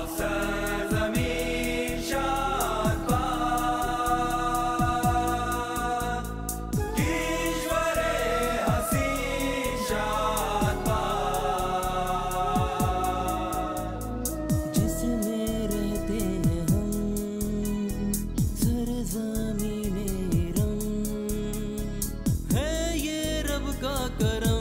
सरज़मीं शादबाद, ईश्वरे हसीं शादबाद। जिसमें रहते हैं हम सरज़मीने रम, है ये रब का करम।